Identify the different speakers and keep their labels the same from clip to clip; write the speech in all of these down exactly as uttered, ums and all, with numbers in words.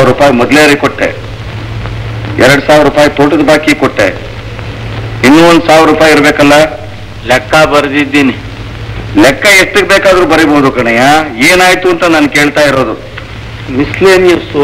Speaker 1: ಸಾವಿರ ರೂಪಾಯಿ ಮೊದಲೇ ಕೊಟ್ಟೆ, ಎರಡ್ ಸಾವಿರ ರೂಪಾಯಿ ತೋಟದ ಬಾಕಿ ಕೊಟ್ಟೆ, ಇನ್ನೂ ಒಂದ್ ಸಾವಿರ ರೂಪಾಯಿ ಇರ್ಬೇಕಲ್ಲ.
Speaker 2: ಲೆಕ್ಕ ಬರೆದಿದ್ದೀನಿ.
Speaker 1: ಲೆಕ್ಕ ಎಷ್ಟಕ್ಕೆ ಬೇಕಾದ್ರೂ ಬರೀಬಹುದು ಕಣಯ್ಯ. ಏನಾಯ್ತು ಅಂತ ನಾನು ಕೇಳ್ತಾ ಇರೋದು.
Speaker 2: ಮಿಸ್ಲೇನಿಯಸ್ಸು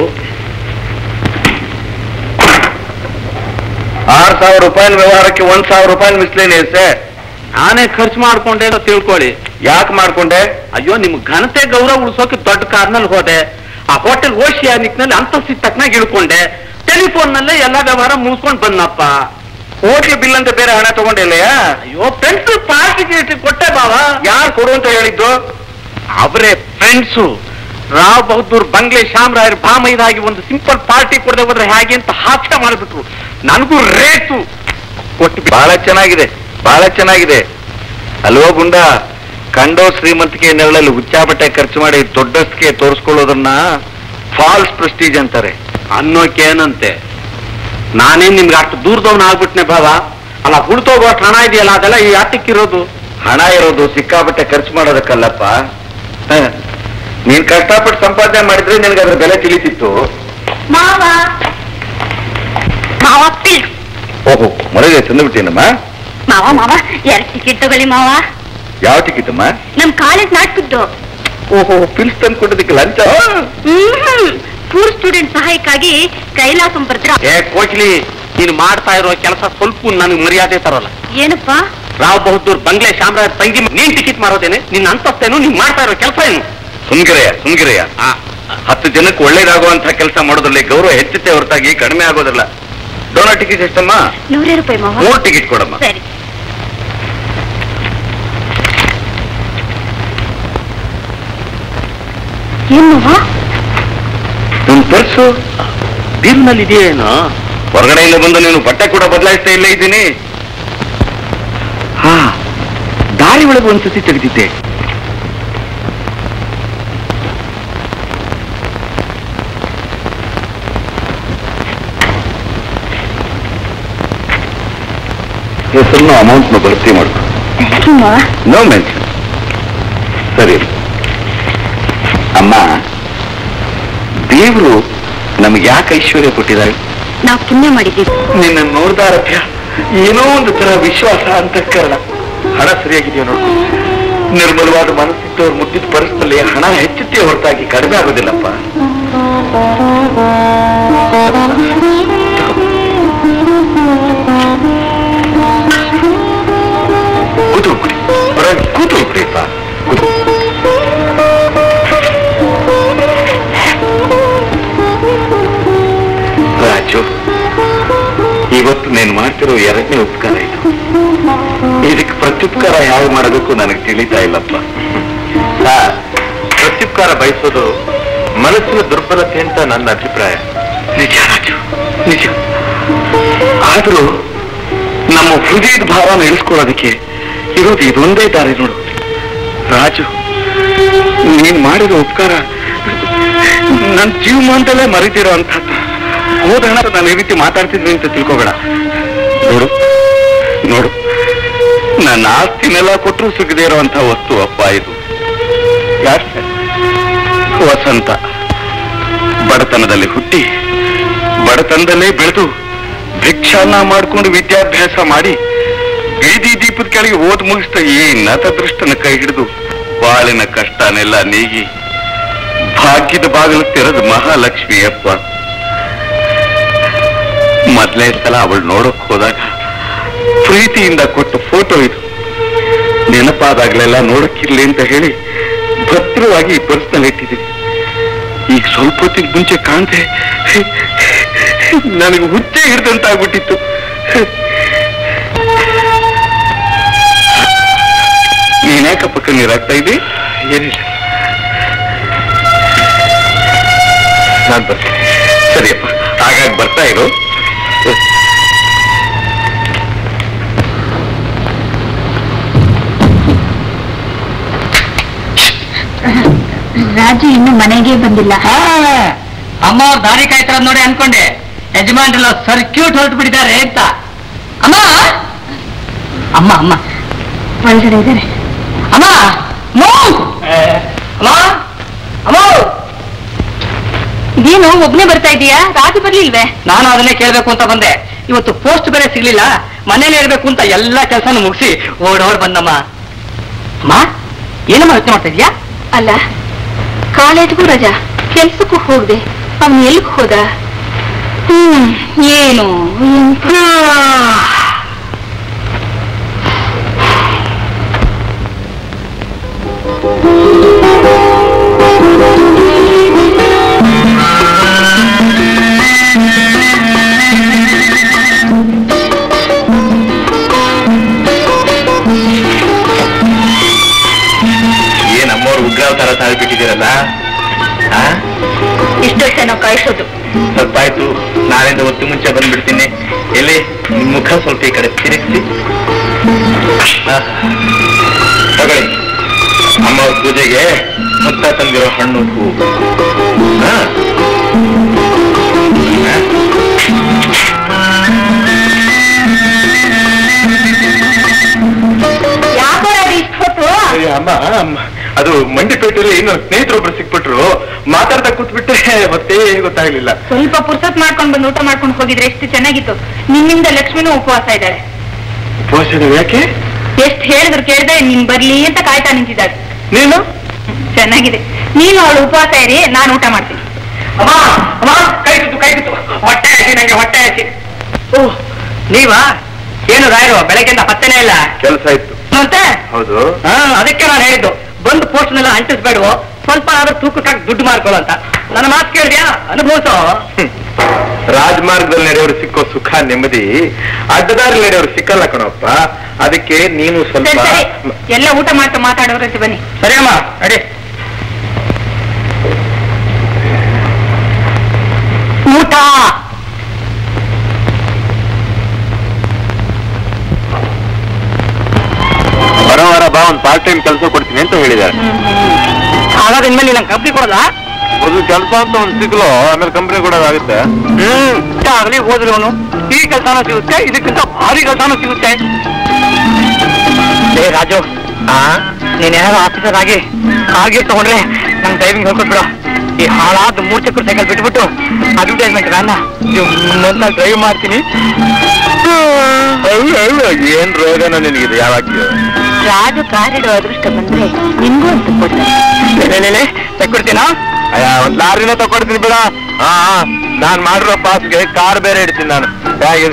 Speaker 1: ಆರು ಸಾವಿರ ರೂಪಾಯಿ ವ್ಯವಹಾರಕ್ಕೆ ಒಂದ್ ಸಾವಿರ ರೂಪಾಯಿ ಮಿಸ್ಲೇನಿಯಸ್.
Speaker 2: ನಾನೇ ಖರ್ಚು ಮಾಡ್ಕೊಂಡೆ ಅಂತ ತಿಳ್ಕೊಳ್ಳಿ.
Speaker 1: ಯಾಕೆ ಮಾಡ್ಕೊಂಡೆ?
Speaker 2: ಅಯ್ಯೋ, ನಿಮ್ ಘನತೆ ಗೌರವ ಉಳಿಸೋಕೆ ದೊಡ್ಡ ಕಾರ್ನಲ್ಲಿ ಹೋದೆ. ಆ ಹೋಟೆಲ್ ಓಶಿಯಾನಿಕ್ನಲ್ಲಿ ಅಂತಸ್ತಿಗೆ ತಕ್ಕನಾಗಿ ಇಳ್ಕೊಂಡೆ. ಟೆಲಿಫೋನ್ ನಲ್ಲೇ ಎಲ್ಲಾ ವ್ಯವಹಾರ ಮುಗಿಸ್ಕೊಂಡು ಬಂದಪ್ಪ.
Speaker 1: ಹೋಟ್ಲ್ ಬಿಲ್ ಅಂತ ಬೇರೆ ಹಣ ತಗೊಂಡಿಲ್ಲಯ್ಯ?
Speaker 2: ಅಯ್ಯೋ, ಫ್ರೆಂಡ್ಸ್ ಪಾರ್ಟಿ ಕೊಟ್ಟೆ ಬಾವ.
Speaker 1: ಯಾರು ಕೊಡು ಅಂತ ಹೇಳಿದ್ದು?
Speaker 2: ಅವರೇ ಫ್ರೆಂಡ್ಸು. ರಾವ್ ಬಹದ್ದೂರ್ ಬಂಗ್ಲೆ ಶಾಮರಾಯರ್ ಬಾಮೈದಾಗಿ ಒಂದು ಸಿಂಪಲ್ ಪಾರ್ಟಿ ಕೊಡದೆ ಹೋದ್ರೆ ಹೇಗೆ ಅಂತ ಹಾಸ್ಯ ಮಾಡಿಬಿಟ್ರು. ನನಗೂ ರೇಟು
Speaker 1: ಕೊಟ್ಟು ಬಹಳ ಚೆನ್ನಾಗಿದೆ, ಬಹಳ ಚೆನ್ನಾಗಿದೆ ಅಲ್ವೋ ಗುಂಡ. ಕಂಡೋ ಶ್ರೀಮಂತಿಕೆ ನೆರಳಲ್ಲಿ ಹುಚ್ಚಾಬಟ್ಟೆ ಖರ್ಚು ಮಾಡಿ ದೊಡ್ಡಸ್ಗೆ ತೋರಿಸ್ಕೊಳ್ಳೋದನ್ನ ಫಾಲ್ಸ್ ಪ್ರೆಸ್ಟೀಜ್ ಅಂತಾರೆ.
Speaker 2: ಅನ್ನೋಕೇನಂತೆ? ನಾನೇನ್ ನಿಮ್ಗೆ ಅಷ್ಟು ದೂರದವನ ಆಗ್ಬಿಟ್ನೆ ಭಾವ. ಅಲ್ಲ, ಹುಡ್ತೋಗೋಷ್ಟು ಹಣ ಇದೆಯಲ್ಲ, ಅದೆಲ್ಲ ಈ ಆಟಕ್ಕಿರೋದು.
Speaker 1: ಹಣ ಇರೋದು ಸಿಕ್ಕಾಬಟ್ಟೆ ಖರ್ಚು ಮಾಡೋದಕ್ಕಲ್ಲಪ್ಪ. ನೀನ್ ಕಷ್ಟಪಟ್ಟು ಸಂಪಾದನೆ ಮಾಡಿದ್ರೆ ನಿನ್ಗೆ ಅದ್ರ ಬೆಲೆ ತಿಳಿತಿತ್ತು.
Speaker 3: ಮಾವ ಮಾವ ಪ್ಲೀಸ್.
Speaker 1: ಓಹೋ, ಮನೆಗೆ ತಂದುಬಿಟ್ಟೇನಮ್ಮ?
Speaker 3: ಮಾವ ಮಾವ ಎರಡು ಟಿಕೆಟ್ ತಗೊಳ್ಳಿ ಮಾವ.
Speaker 1: ಯಾವ ಟಿಕೆಟ್ ಅಮ್ಮ?
Speaker 3: ನಮ್ ಕಾಲೇಜ್ ನಾಟಕದ್ದು.
Speaker 1: ಓಹೋ, ಪಿಲ್ಸ್ ತಂದು ಕೊಟ್ಟದಕ್ಕೆ ಲಂಚ?
Speaker 3: ಹ್ಮ್, ಪೂರ್ ಸ್ಟೂಡೆಂಟ್ ಸಹಾಯಕ್ಕಾಗಿ ಕೈಲಾಸಂ ಬರ್ದ್ರ.
Speaker 2: ಏ ಕೋಚ್ಲಿ, ನೀನು ಮಾಡ್ತಾ ಇರೋ ಕೆಲಸ ಸ್ವಲ್ಪ ನನಗೆ ಮರ್ಯಾದೆ ತರೋಲ್ಲ.
Speaker 3: ಏನಪ್ಪ?
Speaker 2: ರಾವ್ ಬಹದ್ದೂರ್ ಬಂಗ್ಲೆ ಶಾಮರಾಯರ್ ತಂಗಿ ನೀನ್ ಟಿಕೆಟ್ ಮಾರೋದೇನೆ? ನಿನ್ನ ಅಂತಸ್ತೇನು? ನೀನ್ ಮಾಡ್ತಾ ಇರೋ ಕೆಲಸ ಏನು?
Speaker 1: ಸುಮ್ಗಿರಯ್ಯ ಸುಮ್ಗಿರಯ್ಯ. ಹತ್ತು ಜನಕ್ಕೆ ಒಳ್ಳೇದಾಗುವಂತ ಕೆಲಸ ಮಾಡೋದ್ರಲ್ಲಿ ಗೌರವ ಹೆಚ್ಚುತ್ತೆ ಹೊರತಾಗಿ ಕಡಿಮೆ ಆಗೋದಿಲ್ಲ. Donor ticket ಎಷ್ಟಮ್ಮ?
Speaker 3: ನೂರೇ ರೂಪಾಯಿ ಮಾವ.
Speaker 1: ಮೂರು ಟಿಕೆಟ್ ಕೊಡಮ್ಮ.
Speaker 3: ಸರಿ. ಏನ್ ಮಾವ?
Speaker 1: ನಿನ್ ಪರ್ಸು
Speaker 2: ಬೀರ್ನಲ್ಲಿ ಇದೆಯೇನೋ?
Speaker 1: ಹೊರಗಡೆಯಿಂದ ಬಂದು ನೀನು ಬಟ್ಟೆ ಕೂಡ ಬದಲಾಯಿಸ್ತಾ ಇಲ್ಲೇ ಇದ್ದೀನಿ. ಹಾ, ದಾರಿ ಒಳಗೆ ಒಂದ್ಸತಿ ತೆಗೆದಿದ್ದೆ. ಹೆಸರನ್ನು ಅಮೌಂಟ್ನ ಭರ್ತಿ ಮಾಡ್ಕೊ. No mention. ಸರಿ ಅಮ್ಮ, ದೇವರು ನಮ್ಗೆ ಯಾಕೆ ಐಶ್ವರ್ಯ ಕೊಟ್ಟಿದ್ದಾರೆ?
Speaker 3: ನಾವು ಪುಣ್ಯ ಮಾಡಿದ್ದೀವಿ.
Speaker 1: ನಿನ್ನ ನೋಡ್ದಾರಭ್ಯ ಏನೋ ಒಂದು ತರ ವಿಶ್ವಾಸ ಅಂತ ಕಾರಣ. ಹಣ ಸರಿಯಾಗಿದೆಯೋ ನೋಡ್ಕೊ. ನಿರ್ಮಲವಾದ ಮನಸ್ಸಿದ್ದವ್ರು ಮುಟ್ಟಿದ ಪರಿಸ್ಥಿತಿಯಲ್ಲಿ ಹಣ ಹೆಚ್ಚುತ್ತೆ ಹೊರತಾಗಿ ಕಡಿಮೆ ಆಗೋದಿಲ್ಲಪ್ಪ. ಕೂತು ಹೋಗ್ಬಿಡಿ, ಹೊರಗೆ ಕೂತು ಹೋಗ್ಬಿಡಿಪ್ಪ. ಕೂತು. ರಾಜು, ಇವತ್ತು ನೀನು ಮಾಡ್ತಿರೋ ಎರಡನೇ ಉಪಕಾರ ಇದು. ಇದಕ್ಕೆ ಪ್ರತ್ಯುಪಕಾರ ಯಾವ ಮಾಡಬೇಕು ನನಗೆ ತಿಳಿತಾ ಇಲ್ಲಪ್ಪ. ಪ್ರತ್ಯುಪಕಾರ ಬಯಸೋದು ಮನಸ್ಸಿನ ದುರ್ಬಲತೆ ಅಂತ ನನ್ನ ಅಭಿಪ್ರಾಯ. ನಿಜ ರಾಜು, ನಿಜ. ಆದರೂ ನಮ್ಮ ಹೃದಯದ ಭಾವನ ಇಳಿಸ್ಕೊಳ್ಳೋದಕ್ಕೆ ಇರೋದು ಇದೊಂದೇ ದಾರಿ ನೋಡು ರಾಜು. ನೀನ್ ಮಾಡಿರೋ ಉಪಕಾರ ನನ್ನ ಜೀವಮಾನದಲ್ಲೇ ಮರಿತಿರೋ ಅಂತದ್ದು. ಹೋದಣ ನಾನು ಈ ರೀತಿ ಮಾತಾಡ್ತಿದ್ವಿ ಅಂತ ತಿಳ್ಕೋಬೇಡ. ನೋಡು ನೋಡು, ನನ್ನ ಆಸ್ತಿನೆಲ್ಲ ಕೊಟ್ಟರು ಸಿಗದೇ ಇರೋಂಥ ವಸ್ತು ಅಪ್ಪ ಇದು. ಯಾಕೆ? ವಸಂತ ಬಡತನದಲ್ಲಿ ಹುಟ್ಟಿ ಬಡತನದಲ್ಲೇ ಬೆಳೆದು ಭಿಕ್ಷಾನ್ನ ಮಾಡ್ಕೊಂಡು ವಿದ್ಯಾಭ್ಯಾಸ ಮಾಡಿ ಬೀದಿ ದೀಪದ ಕೆಳಗೆ ಓದ್ ಮುಗಿಸ್ತಾ ಈ ನತದೃಷ್ಟನ ಕೈ ಹಿಡಿದು ಬಾಳಿನ ಕಷ್ಟನೆಲ್ಲ ನೀಗಿ ಭಾಗ್ಯದ ಬಾಗಿಲು ತೆರೆದು ಮಹಾಲಕ್ಷ್ಮಿ ಅಪ್ಪ. ಮೊದಲನೇ ಸಲ ಅವಳು ನೋಡಕ್ ಹೋದಾಗ ಪ್ರೀತಿಯಿಂದ ಕೊಟ್ಟ ಫೋಟೋ ಇದು. ನೆನಪಾದಾಗಲೆಲ್ಲ ನೋಡಕ್ಕಿರ್ಲಿ ಅಂತ ಹೇಳಿ ಭದ್ರವಾಗಿ ಈ ಪರ್ಸ್ನಲ್ಲಿ ಇಟ್ಟಿದ್ದೀನಿ. ಈಗ ಸ್ವಲ್ಪ ಹೊತ್ತಿಗೆ ಮುಂಚೆ ಕಾಣ್ದೆ ನನಗೆ ಹುಚ್ಚೆ ಹಿಡ್ದಂತಾಗ್ಬಿಟ್ಟಿತ್ತು. ನೀನ್ಯಾಕಪ್ಪ ಕಣ್ಣೀರಾಗ್ತಾ ಇದ್ದಿ? ಏನಿಲ್ಲ, ನಾನು ಬರ್ತೀನಿ. ಸರಿಯಪ್ಪ, ಹಾಗಾಗಿ ಬರ್ತಾ ಇರು.
Speaker 3: ರಾಜು ಇನ್ನು ಮನೆಗೆ ಬಂದಿಲ್ಲ.
Speaker 4: ಅಮ್ಮ ಅವ್ರು ದಾರಿ ಕಾಯ್ತಾರ ನೋಡಿ ಅನ್ಕೊಂಡೆ. ಯಜಮಾನ್ರೆಲ್ಲ ಸರ್ಕ್ಯೂಟ್ ಹೊರಟು ಬಿಟ್ಟಿದ್ದಾರೆ ಅಂತ. ಅಮ್ಮ ಅಮ್ಮ ಅಮ್ಮ
Speaker 3: ಒಳಗಡೆ ಇದ್ದಾರೆ.
Speaker 4: ಅಮ್ಮ ಅಮ್ಮ ಅಮ್ಮ
Speaker 3: ಇದೇನು ಒಬ್ನೇ ಬರ್ತಾ ಇದೀಯಾ? ರಾಜು ಬರ್ಲಿಲ್ವೇ?
Speaker 4: ನಾನು ಅದನ್ನೇ ಕೇಳ್ಬೇಕು ಅಂತ ಬಂದೆ. ಇವತ್ತು ಪೋಸ್ಟ್ ಬೇರೆ ಸಿಗ್ಲಿಲ್ಲ, ಮನೇಲಿ ಇರ್ಬೇಕು ಅಂತ ಎಲ್ಲಾ ಕೆಲಸನೂ ಮುಗಿಸಿ ಓಡೋಡ್ ಬಂದಮ್ಮ. ಅಮ್ಮ ಏನಮ್ಮ ಯೋಚನೆ ಮಾಡ್ತಾ ಇದೀಯಾ?
Speaker 3: ಅಲ್ಲ, ಕಾಲೇಜ್ಗೂ ರಜಾ, ಕೆಲ್ಸಕ್ಕೂ ಹೋಗ್ದೆ, ಅವನು ಎಲ್ಗ್ ಹೋದ? ಹ್ಮ್ ಏನು
Speaker 1: ಏನಮ್ಮವ್ರು ಉಗ್ರಾವ್ ತರ ತಾಳ್ಬಿಟ್ಟಿದ್ದೀರಲ್ಲ.
Speaker 3: ಇಷ್ಟೊತ್ತೆ ನಾವು ಕಾಯಿಸೋದು.
Speaker 1: ಸ್ವಲ್ಪ ಆಯ್ತು, ನಾಳೆಯಿಂದ ಹೊತ್ತು ಮುಂಚೆ ಬಂದ್ಬಿಡ್ತೀನಿ. ಎಲ್ಲಿ ನಿಮ್ ಮುಖ ಸ್ವಲ್ಪ ಈ ಕಡೆ ತಿರುಗಿಸಿ ತಗೊಳ್ಳಿ. ಅಮ್ಮ ಪೂಜೆಗೆ ಮುತ್ತ ತಂದಿರೋ ಹಣ್ಣು ಹೂವು. ಅಮ್ಮ ಅದು ಮಂಡಿಪೇಟೆಯಲ್ಲಿ ಇನ್ನು ಸ್ನೇಹಿತರೊಬ್ರು ಸಿಕ್ಬಿಟ್ರು, ಮಾತಾಡ್ತಾ ಕೂತ್ಬಿಟ್ಟೆ ಮತ್ತೆ ಗೊತ್ತಾಗ್ಲಿಲ್ಲ.
Speaker 3: ಸ್ವಲ್ಪ ಪುರ್ಸತ್ ಮಾಡ್ಕೊಂಡ್ ಬಂದು ಊಟ ಮಾಡ್ಕೊಂಡು ಹೋಗಿದ್ರೆ ಎಷ್ಟು ಚೆನ್ನಾಗಿತ್ತು. ನಿನ್ನಿಂದ ಲಕ್ಷ್ಮಿನೂ ಉಪವಾಸ ಇದ್ದಾಳೆ.
Speaker 1: ಉಪವಾಸ ಯಾಕೆ?
Speaker 3: ಎಷ್ಟು ಹೇಳಿದ್ರು ಕೇಳಿದ್ರೆ ನೀನ್ ಬರ್ಲಿ ಅಂತ ಕಾಯ್ತಾ ನಿಂತಿದ್ದಾಳೆ.
Speaker 1: ನೀನು
Speaker 3: ಚೆನ್ನಾಗಿದೆ. ನೀನು ಅವಳು ಉಪವಾಸ ಇರಿ, ನಾನು ಊಟ ಮಾಡ್ತೀನಿ.
Speaker 4: ಅಮ್ಮ ಅಮ್ಮ ಕೈ ಕುತ್ತು ಕೈ ಕುತ್ತು ಹೊಟ್ಟೆ ಹಸಿ, ನಂಗೆ ಹೊಟ್ಟೆ ಹಸಿ. ಓಹ್ ನೀವಾ? ಏನು ರಾಯರು ಬೆಳಗ್ಗೆಯಿಂದ ಪತ್ತೆನೇ ಇಲ್ಲ?
Speaker 1: ಕೆಲಸ ಇತ್ತು
Speaker 4: ಮತ್ತೆ?
Speaker 1: ಹೌದು.
Speaker 4: ಹಾ ಅದಕ್ಕೆ ನಾನು ಹೇಳಿದ್ದು, ಬಂದು ಪೋಸ್ಟ್ನೆಲ್ಲ ಅಂಟಿಸ್ಬೇಡುವ, ಸ್ವಲ್ಪ ಆದ್ರೂ ತೂಕಕ್ಕಾಗಿ ದುಡ್ಡು ಮಾಡ್ಕೊಳ್ಳೋ ಅಂತ. ನನ್ನ ಮಾತು ಕೇಳಿದ್ಯಾ? ಅನುಭವಿಸೋ.
Speaker 1: ರಾಜಮಾರ್ಗದಲ್ಲಿ ನಡೆಯೋರು ಸಿಕ್ಕೋ ಸುಖ ನೆಮ್ಮದಿ ಅಡ್ಡದಾರಿ ನಡೆಯೋರು ಸಿಕ್ಕಲ್ಲ ಕಣಪ್ಪ. ಅದಕ್ಕೆ ನೀನು ಸ್ವಲ್ಪ
Speaker 3: ಎಲ್ಲ ಊಟ ಮಾಡ್ತಾ ಮಾತಾಡೋರಂತೆ ಬನ್ನಿ.
Speaker 4: ಸರಿ ಅಮ್ಮ ಅಡಿ. ಊಟ
Speaker 1: ಬರೋ ವಾರ ಬಾ, ಒಂದು ಪಾರ್ಟ್ ಟೈಮ್ ಕೆಲಸ ಕೊಡ್ತೀನಿ ಅಂತ ಹೇಳಿದ್ದಾರೆ.
Speaker 4: ಹಾಗಾದ್ರೆ ಇನ್ಮೇಲೆ ನಂಗೆ ಕಂಪ್ನಿ ಕೊಡೋದಾ?
Speaker 1: ಒಂದು ಕೆಲಸ ಅಂತ ಒಂದು ಸಿಗ್ಲೋ, ಆಮೇಲೆ ಕಂಪ್ನಿ ಕೊಡೋದಾಗುತ್ತೆ.
Speaker 4: ಹ್ಮ್ ಆಗಲಿ ಹೋದ್ರೆ ಅವನು ಈ ಕೆಲಸನೂ ಸಿಗುತ್ತೆ, ಇದಕ್ಕಿಂತ ಭಾರಿ ಕೆಲಸನೂ ಸಿಗುತ್ತೆ. ಏ ರಾಜು, ನೀನ್ ಏನಾದ್ರು ಆಫೀಸರ್ ಆಗಿ ಕಾರ್ಗೆ ತಗೊಂಡ್ರೆ ನಂಗೆ ಡ್ರೈವಿಂಗ್ ಹೇಳ್ಕೊಟ್ಬಿಡು. ಈ ಹಾಳಾದ ಮೂರ್ ಚಕ್ರ ಸೈಕಲ್ ಬಿಟ್ಬಿಟ್ಟು ಅಡ್ವರ್ಟೈಸ್ಮೆಂಟ್ ಗಾನ ಮೊದಲ ಡ್ರೈವ್ ಮಾಡ್ತೀನಿ.
Speaker 1: ಏನ್ ರೋಗನ ನಿನಗಿದೆ ಯಾವಾಗ?
Speaker 3: ರಾಜು ಕಾರಿಡೋ ಅದೃಷ್ಟ ಬಂದ್ರೆ ನಿಮ್ಗೂ ಅಂತ ಕೊಡ್ತಾರೆ.
Speaker 4: ತಕ್ಕೊಡ್ತೀನಾ?
Speaker 1: ಒಂದ್ ಲಾರಿನ ತಕೊಡ್ತೀನಿ ಬಿಡ. ಹಾ ನಾನ್ ಮಾಡಿರೋ ಪಾಸ್ಗೆ ಕಾರ್ ಬೇರೆ ಇಡ್ತೀನಿ ನಾನು. ಹೇಗೆ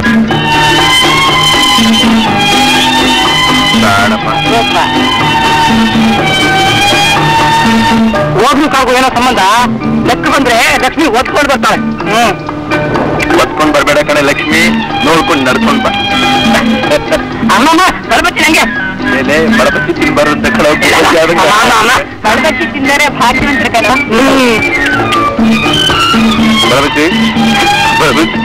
Speaker 4: ಹೋಗ್ಲು ಕಾಗು ಏನೋ ಸಂಬಂಧ? ಲೆಕ್ಕ ಬಂದ್ರೆ ಲಕ್ಷ್ಮಿ ಒತ್ಕೊಂಡು ಬರ್ತಾಳೆ. ಹ್ಮ್
Speaker 1: ಒತ್ಕೊಂಡ್ ಬರ್ಬೇಡ ಕಣೆ ಲಕ್ಷ್ಮಿ, ನೋಡ್ಕೊಂಡು ನಡ್ಕೊಂಡ್ ಬಾ.
Speaker 4: ಅಮ್ಮಮ್ಮ ಗಣಪತಿ ನಂಗೆ
Speaker 1: ಬಡಪತಿ ತಿನ್ ಬರುತ್ತೆ
Speaker 3: ಬಡಬಟ್ಟಿ ತಿಂದರೆ ಭಾಗ್ಯವಂತರ ಕಣ.
Speaker 1: ಬಡಪತಿ ಬಡಪತಿ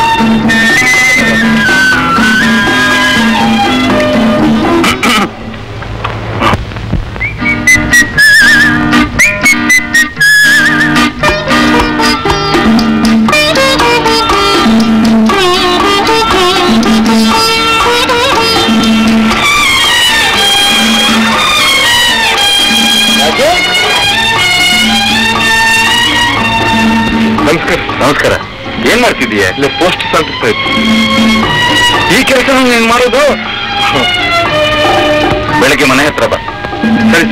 Speaker 1: ನಮಸ್ಕಾರ. ನಮಸ್ಕಾರ. ಏನ್ ಮಾಡ್ತಿದೀಯ? ಇಲ್ಲ ಪೋಸ್ಟ್ ಸಂತಿಸ್ತಾ ಇತ್ತು. ಈ ಕೆಲಸ ನೀನ್ ಮಾಡೋದು? ಬೆಳಗ್ಗೆ ಮನೆ ಹತ್ರ ಬಾ. ಸರಿ.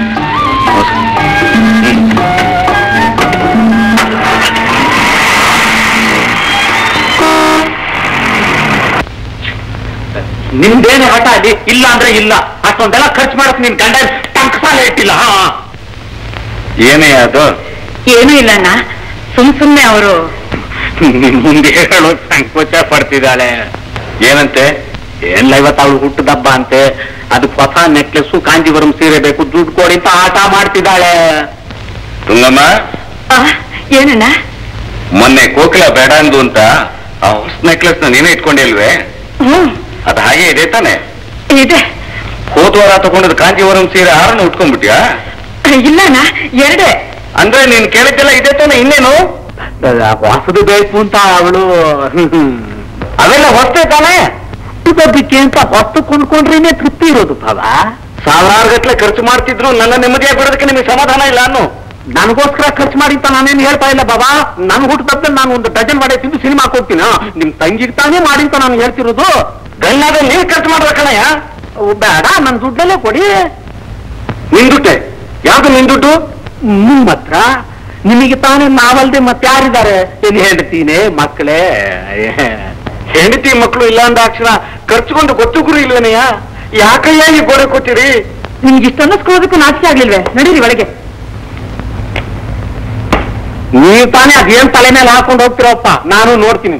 Speaker 2: ನಿಮ್ದೇನೆ ಹಠ ಅಲ್ಲಿ ಇಲ್ಲ ಅಂದ್ರೆ ಇಲ್ಲ. ಅಷ್ಟೊಂದೆಲ್ಲ ಖರ್ಚು ಮಾಡಕ್ ನಿನ್ ಗಂಡ ಟಂಕ ಸಾಲ ಇಟ್ಟಿಲ್ಲ.
Speaker 1: ಏನೇ ಅದು?
Speaker 3: ಏನೂ ಇಲ್ಲಣ್ಣ, ಸುಮ್ ಸುಮ್ನೆ ಅವರು
Speaker 2: ಮುಂದೆ ಹೇಳೋಕ್ ಸಂಕೋಚ ಪಡ್ತಿದ್ದಾಳೆ.
Speaker 1: ಏನಂತೆ?
Speaker 2: ಏನ್ಲ ಇವತ್ತು ಅವಳು ಹುಟ್ಟದಬ್ಬ ಅಂತೆ, ಅದಕ್ಕೆ ಹೊಸ ನೆಕ್ಲೆಸ್ಸು ಕಾಂಜೀವರಂ ಸೀರೆ ಬೇಕು, ದುಡ್ಡು ಕೊಡಿ ಅಂತ ಆಟ ಮಾಡ್ತಿದ್ದಾಳೆ.
Speaker 1: ತುಂಗಮ್ಮ,
Speaker 3: ಏನಣ್ಣ?
Speaker 1: ಮೊನ್ನೆ ಕೋಕಿಲ ಬೇಡ ಅಂದು ಅಂತ ಆ ಹೊಸ ನೆಕ್ಲೆಸ್ ನ ನೀನೇ ಇಟ್ಕೊಂಡಿಲ್ವೇ?
Speaker 3: ಹ್ಮ್
Speaker 1: ಅದು ಹಾಗೆ ಇದೆ ತಾನೆ?
Speaker 3: ಇದೆ.
Speaker 1: ಹೋದ ವಾರ ತಗೊಂಡದ್ ಕಾಂಜೀವರಂ ಸೀರೆ ಆರನ್ನು ಉಟ್ಕೊಂಡ್ಬಿಟ್ಯಾ?
Speaker 3: ಇಲ್ಲಣ್ಣ, ಎರಡೇ.
Speaker 1: ಅಂದ್ರೆ ನೀನ್ ಕೇಳಿದ್ದೆಲ್ಲ ಇದೆ ತಾನೆ, ಇನ್ನೇನು?
Speaker 2: ಹೊಸದು ಬೇಕು ಅಂತ ಅವಳು.
Speaker 1: ಅವೆಲ್ಲ ಹೊಸ್ತೇ ತಾನೆ?
Speaker 2: ಅದಕ್ಕೆ ಅಂತ ಹೊತ್ತು ಕೊಂಡ್ಕೊಂಡ್ರೇನೆ ತೃಪ್ತಿ ಇರೋದು ಭಾವ.
Speaker 1: ಸಾವಿರಾರು ಗಟ್ಲೆ ಖರ್ಚು ಮಾಡ್ತಿದ್ರು, ನನ್ನ ನೆಮ್ಮದಿಯಾಗಿ ಬಿಡೋದಕ್ಕೆ ನಿಮಗೆ ಸಮಾಧಾನ ಇಲ್ಲ ಅನ್ನು.
Speaker 2: ನನಗೋಸ್ಕರ ಖರ್ಚು ಮಾಡಿ ಅಂತ ನಾನೇನು ಹೇಳ್ತಾ ಇಲ್ಲ ಬಾಬಾ. ನನ್ ಹುಟ್ಟದಲ್ಲಿ ನಾನು ಒಂದು ಡಜನ್ ವಡೆ ತಿಂದು ಸಿನಿಮಾ ಕೊಡ್ತೀನ. ನಿಮ್ ತಂಗಿಗೆ ತಾನೇ ಮಾಡಿ ಅಂತ ನಾನು ಹೇಳ್ತಿರೋದು. ಗಲ್ಲಾದ ನೀವ್ ಖರ್ಚು ಮಾಡ್ಬೇಕಣಯ್ಯ. ಬೇಡ, ನನ್ ದುಡ್ಡಲ್ಲೇ ಕೊಡಿ. ನಿನ್ ದುಡ್ಡೆ? ಯಾವ್ದು ನಿನ್ ದುಡ್ಡು? ನಿಮ್ ಹತ್ರ. ನಿಮಗೆ ತಾನೇ ನಾವಲ್ದೆ ಮತ್ತೆ ಯಾರಿದ್ದಾರೆ? ಏನ್ ಹೆಂಡತಿನೇ ಮಕ್ಕಳೇ? ಹೆಂಡತಿ ಮಕ್ಕಳು ಇಲ್ಲ ಅಂದ ಅಕ್ಷರ ಖರ್ಚುಕೊಂಡು ಗೊತ್ತು ಗುರು ಇಲ್ವೇನಯ್ಯ? ಯಾಕಯ್ಯ ಈ ಗೋಡೆ ಕೊಟ್ಟಿರಿ?
Speaker 3: ನಿಮ್ಗೆ ಇಷ್ಟ ಅನ್ನಿಸ್ಕೋದಕ್ಕೂ ನಾಚಿಕೆ ಆಗ್ಲಿಲ್ವೇ? ನಡೀರಿ ಒಳಗೆ.
Speaker 2: ನೀವು ತಾನೇ ಅದೇನ್ ತಲೆ ಮೇಲೆ ಹಾಕೊಂಡು ಹೋಗ್ತಿರೋಪ್ಪ, ನಾನು ನೋಡ್ತೀನಿ.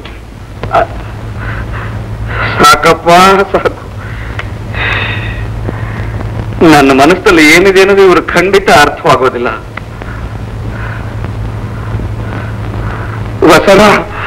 Speaker 2: ಸಾಕಪ್ಪ ಸಾಕು. ನನ್ನ ಮನಸ್ಸಲ್ಲಿ ಏನಿದೆ ಅನ್ನೋದು ಇವರು ಖಂಡಿತ ಅರ್ಥವಾಗೋದಿಲ್ಲ. ವಸಂತ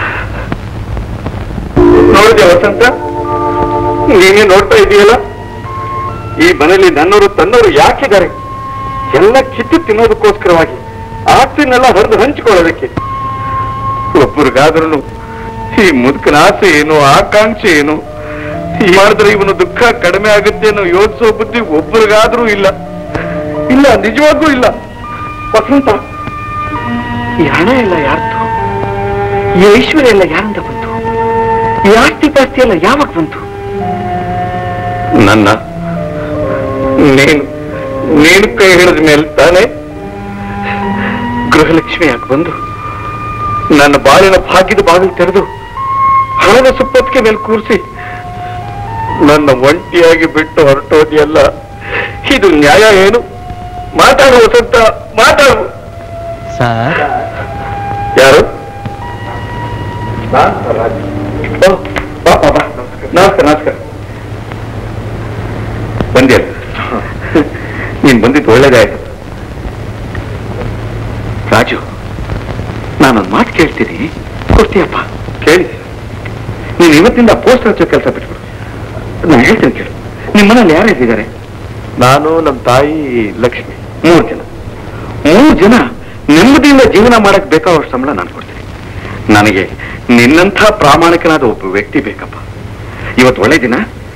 Speaker 2: ನೋಡಿದೆ ವಸಂತ, ನೀನೇ ನೋಡ್ತಾ ಇದೆಯಲ್ಲ, ಈ ಮನೆಯಲ್ಲಿ ನನ್ನವರು ತನ್ನವರು ಯಾಕಿದ್ದಾರೆ? ಎಲ್ಲ ಕಿತ್ತು ತಿನ್ನೋದಕ್ಕೋಸ್ಕರವಾಗಿ, ಆಸ್ತಿನೆಲ್ಲ ಹೊರದು ಹಂಚಿಕೊಳ್ಳೋದಕ್ಕೆ. ಒಬ್ಬರಿಗಾದ್ರೂ ಈ ಮುದುಕನ ಆಸೆ ಏನು, ಆಕಾಂಕ್ಷೆ ಏನು, ಮಾಡಿದ್ರೆ ಇವನು ದುಃಖ ಕಡಿಮೆ ಆಗುತ್ತೆ ಅನ್ನೋ ಯೋಚಿಸೋ ಬುದ್ಧಿ ಒಬ್ಬರಿಗಾದ್ರೂ ಇಲ್ಲ. ಇಲ್ಲ, ನಿಜವಾಗ್ಲೂ ಇಲ್ಲ. ವಸಂತ, ಈ ಹಣ ಎಲ್ಲ ಯಾರ್ದು? ಈ ಐಶ್ವರ್ಯ ಎಲ್ಲ ಯಾರಿಂದ ಬಂತು? ಈ ಆಸ್ತಿ ಪಾಸ್ತಿ ಎಲ್ಲ ಯಾವಾಗ ಬಂತು? ನನ್ನ ನೀನು ನೀನು ಕೈ ಹಿಡಿದ ಮೇಲೆ ತಾನೇ ಗೃಹಲಕ್ಷ್ಮಿ ಯಾಕೆ ಬಂದು ನನ್ನ ಬಾಳಿನ ಭಾಗ್ಯದ ಬಾಗಿಲು ತೆರೆದು ಹಣದ ಸುಪ್ಪತ್ತಿಗೆ ಮೇಲೆ ಕೂರಿಸಿ ನನ್ನ ಒಂಟಿಯಾಗಿ ಬಿಟ್ಟು ಹೊರಟೋದಿಯಲ್ಲ. ಇದು ನ್ಯಾಯ ಏನು? ಮಾತಾಡು ವಸಂತ, ಮಾತಾಡು.
Speaker 4: ಸರ್,
Speaker 2: ಯಾರು? ನಮಸ್ಕಾರ ನಮಸ್ಕಾರ. ಬಂದ್ಯ? ನೀನ್ ಬಂದಿದ್ದು ಒಳ್ಳೇದಾಯ್ತು. ರಾಜು, ನಾನೊಂದು ಮಾತು ಕೇಳ್ತೀನಿ, ಕೊಡ್ತೀಯಪ್ಪ? ಕೇಳಿ. ನೀನು ಇವತ್ತಿಂದ ಪೋಸ್ಟ್ ಹಚ್ಚೋ ಕೆಲಸ ಬಿಟ್ಬಿಡು. ನಾನು ಹೇಳ್ತೀನಿ ಕೇಳು. ನಿಮ್ಮ ಮನೇಲಿ ಯಾರು ಇದ್ದಾರೆ? ನಾನು, ನಮ್ಮ ತಾಯಿ, ಲಕ್ಷ್ಮಿ. ಮೂರು ಜನ. ಮೂರು ಜನ ನೆಮ್ಮದಿಯಿಂದ ಜೀವನ ಮಾಡಕ್ ಬೇಕಾದಷ್ಟು ಸಂಬಳ ನಾನು ಕೊಡ್ತೀನಿ. ನನಗೆ ನಿನ್ನಂಥ ಪ್ರಾಮಾಣಿಕನಾದ ಒಬ್ಬ ವ್ಯಕ್ತಿ ಬೇಕಪ್ಪ. ಇವತ್ತು ಒಳ್ಳೆ ದಿನ.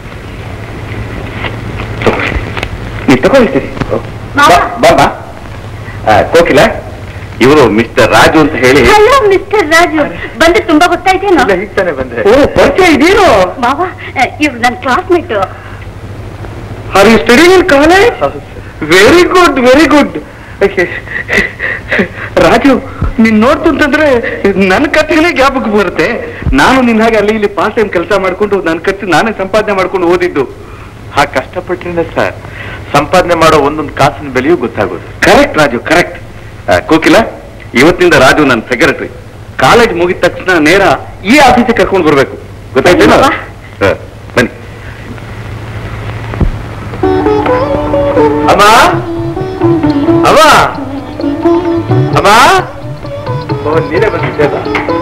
Speaker 2: ತಗೊಳ್ಳಿ, ನೀವು ತಗೊಳ್ತೀರಿ. ಬಾಬಾ ಕೋಕಿಲ, ಇವರು ಮಿಸ್ಟರ್ ರಾಜು ಅಂತ ಹೇಳಿ.
Speaker 3: ಹಲೋ ಮಿಸ್ಟರ್ ರಾಜು, ಬಂದು ತುಂಬಾ ಗೊತ್ತಾಯ್ತೇನೋ?
Speaker 2: ಈಗ ತಾನೇ ಬಂದೆ. ಓ, ಪರಿಚಯ ಇದೇನು?
Speaker 3: ಬಾಬಾ, ಇವ್ರು ನನ್ನ classmate.
Speaker 2: Are you studying in college? Very good, very good. Raju, ನೀನ್ ನೋಡ್ತು ಅಂತಂದ್ರೆ ನನ್ನ ಕತ್ತಿಗೆ ಜ್ಞಾಪಕ ಬರುತ್ತೆ. ನಾನು ನಿನ್ನ ಹಾಗೆ ಅಲ್ಲಿ ಇಲ್ಲಿ ಪಾರ್ಟ್ ಟೈಮ್ ಕೆಲಸ ಮಾಡ್ಕೊಂಡು ನನ್ನ ಖರ್ಚು ನಾನೇ ಸಂಪಾದನೆ ಮಾಡ್ಕೊಂಡು ಓದಿದ್ದು. ಹಾಗೆ ಕಷ್ಟಪಟ್ರಿಂದ ಸರ್ ಸಂಪಾದನೆ ಮಾಡೋ ಒಂದೊಂದು ಕಾಸಿನ ಬೆಲೆಯೂ ಗೊತ್ತಾಗೋದು. Correct Raju, correct. ಕೋಕಿಲ, ಇವತ್ತಿಂದ ರಾಜು ನನ್ನ ಸೆಕ್ರೆಟರಿ. ಕಾಲೇಜ್ ಮುಗಿದ ತಕ್ಷಣ ನೇರ ಈ ಆಫೀಸಿಗೆ ಕರ್ಕೊಂಡು ಬರ್ಬೇಕು, ಗೊತ್ತಾಯ್ತೇನೋ? ಬನ್ನಿ. ಅಮ್ಮ ಅಮ್ಮ ಅಮ್ಮ. ಓ, ನೀನೇ ಬಂದಿದ್ದಲ್ಲ.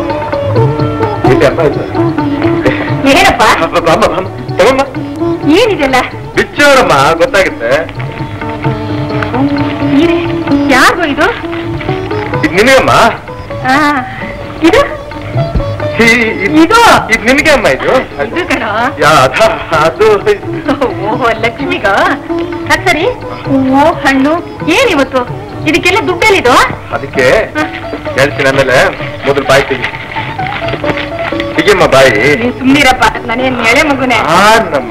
Speaker 3: ಏನಪ್ಪ?
Speaker 2: ತಗೊಮ್ಮ.
Speaker 3: ಏನಿದೆಲ್ಲ?
Speaker 2: ಬಿಚ್ಚೋರಮ್ಮ, ಗೊತ್ತಾಗುತ್ತೆ.
Speaker 3: ಯಾರು ಇದು?
Speaker 2: ಇದು ನಿನಗಮ್ಮ.
Speaker 3: ಇದು
Speaker 2: ಇದು ಇದು ನಿನಗೆ ಅಮ್ಮ. ಇದು
Speaker 3: ಇದು ಕಣ.
Speaker 2: ಅದು
Speaker 3: ಓಹೋ, ಲಕ್ಷ್ಮಿಗ. ಸರಿ, ಹೂವು ಹಣ್ಣು ಏನಿವತ್ತು? ಇದಕ್ಕೆಲ್ಲ ದುಡ್ಡಲ್ಲಿದು?
Speaker 2: ಅದಕ್ಕೆ ಹೇಳ್ತೀನಿ. ಆಮೇಲೆ ಮೊದಲು ಬಾಯಿ ತೆಗಿ. ಹೀಗೆಮ್ಮ ಬಾಯಿ.
Speaker 3: ನೀನ್ ಸುಮ್ಮನಿರಪ್ಪ, ನಾನೇನ್ ಎಳೆ ಮಗುನೆ.
Speaker 2: ನಮ್ಮ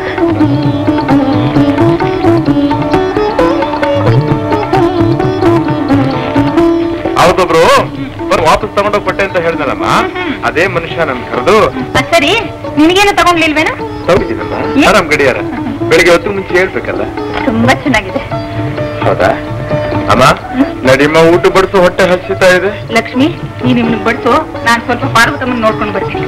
Speaker 2: ಅವತ್ತೊಬ್ರು ಬರ್ ವಾಪಸ್ ತಗೊಂಡೋಗ್ ಕೊಟ್ಟೆ ಅಂತ ಹೇಳ್ದಲ್ಲಮ್ಮ, ಅದೇ ಮನುಷ್ಯ ನನ್ ಕರೆದು.
Speaker 3: ಸರಿ, ನಿನಗೇನು ತಗೊಂಡ್ಲಿಲ್ವೇನು?
Speaker 2: ತಗೊಂಡಿದ್ದೀನಮ್ಮ. ಆರಾಮ್ ಗಡಿಯಾರ. ಬೆಳಿಗ್ಗೆ ಹೊತ್ತು ಮುಂಚೆ ಹೇಳ್ಬೇಕಲ್ಲ.
Speaker 3: ತುಂಬಾ ಚೆನ್ನಾಗಿದೆ.
Speaker 2: ಹೌದಾ ಅಮ್ಮ? ನಡಿಮ್ಮ, ಊಟ ಬಡಿಸು, ಹೊಟ್ಟೆ ಹಸಿತಾ ಇದೆ.
Speaker 3: ಲಕ್ಷ್ಮಿ, ನೀನ್ ನಿಮ್ನ ಬಡಿಸು, ನಾನ್ ಸ್ವಲ್ಪ ಪಾರ್ವತಮ್ಮನ್ ನೋಡ್ಕೊಂಡು ಬರ್ತೀನಿ.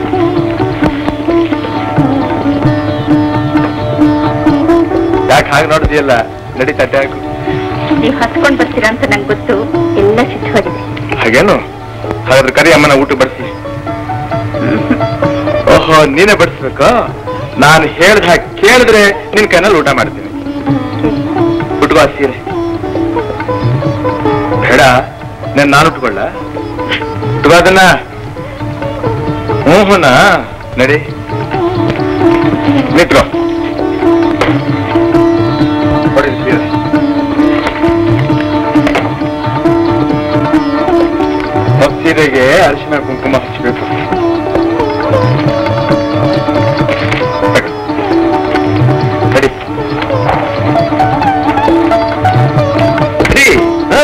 Speaker 2: ಯಾಕೆ ಹಾಗೆ ನೋಡಿದ್ಯಲ್ಲ? ನಡಿ, ತಟ್ಟೆ ಹಾಕು.
Speaker 3: ನೀವು ಹತ್ಕೊಂಡ್ ಬರ್ತೀರಾ ಅಂತ ನಂಗೆ ಗೊತ್ತು. ಎಲ್ಲ ಸಿದ್ಧವಾಗಿದೆ.
Speaker 2: ಹಾಗೇನು? ಹಾಗಾದ್ರೆ ಕರಿ ಅಮ್ಮನ ಊಟ ಬಡಿಸಿ. ಓಹೋ, ನೀನೇ ಬಡಿಸ್ಬೇಕಾ? ನಾನು ಹೇಳ್ದ ಹಾಗೆ ಕೇಳಿದ್ರೆ ನಿನ್ ಕೈನಲ್ಲಿ ಊಟ ಮಾಡ್ತೀನಿ. ಉಟ್ಕೋ ಸೀರೆ. ಬೇಡ, ನಾನು ನಾನು ಉಟ್ಕೊಳ್ಳ. ಉಟ್ಕೋ ಅದನ್ನ. ಹ್ಞೂ ಹೂನಾ, ನಡಿ ನಿಟ್ಕೋ. ಕೊಡಿ ಸೀರೆ.
Speaker 1: ಅರಿಶಿನ ಕುಂಕುಮ ಹಚ್ಚಬೇಕು. ಸರಿ ಸರಿ ಹಾ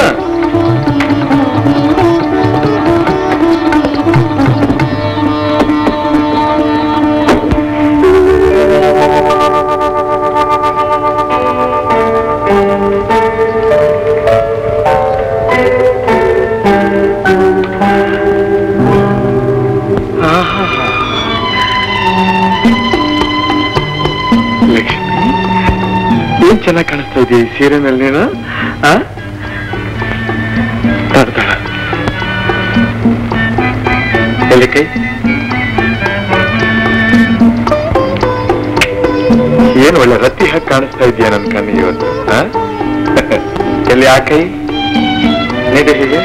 Speaker 1: ಏನ್ ಚೆನ್ನಾಗಿ ಕಾಣಿಸ್ತಾ ಇದೆಯಾ ಈ ಸೀರೆನಲ್ಲಿ ನೀನು? ತಾಡ್ತಾಳ ಎಲ್ಲಿ ಕೈ? ಏನ್ ಒಳ್ಳೆ ರತ್ತಿ ಹಾಕಿ ಕಾಣಿಸ್ತಾ ಇದೆಯಾ ನನ್ ಕಣ್ಣು ಇವತ್ತು. ಎಲ್ಲಿ ಆ ಕೈ ನೀಡೆ ಹೀಗೆ?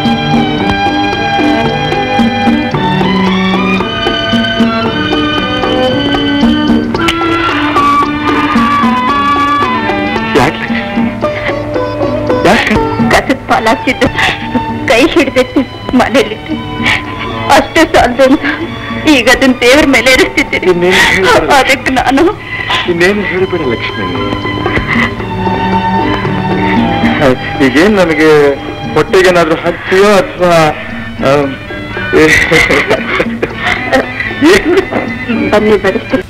Speaker 3: ಕಸದ ಪಾಲಾಗ್ತಿದ್ದು ಕೈ ಹಿಡ್ದೈತಿ ಮನೇಲಿಟ್ಟು ಅಷ್ಟೇ ಸಾಲದು ಅಂತ ಈಗ ಅದನ್ನ ದೇವ್ರ ಮೇಲೆ ಇರಿಸ್ತಿದ್ದೀನಿ. ಅದಕ್ಕೆ ನಾನು
Speaker 1: ಇನ್ನೇನು ಹೇಳಿಬಿಡ ಲಕ್ಷ್ಮಿ. ಈಗೇನ್ ನನಗೆ ಹೊಟ್ಟೆಗೇನಾದ್ರೂ ಹಾಕ್ತೀಯೋ ಅಥವಾ
Speaker 3: ಬನ್ನಿ ಬಡಿಸ್ತೀನಿ.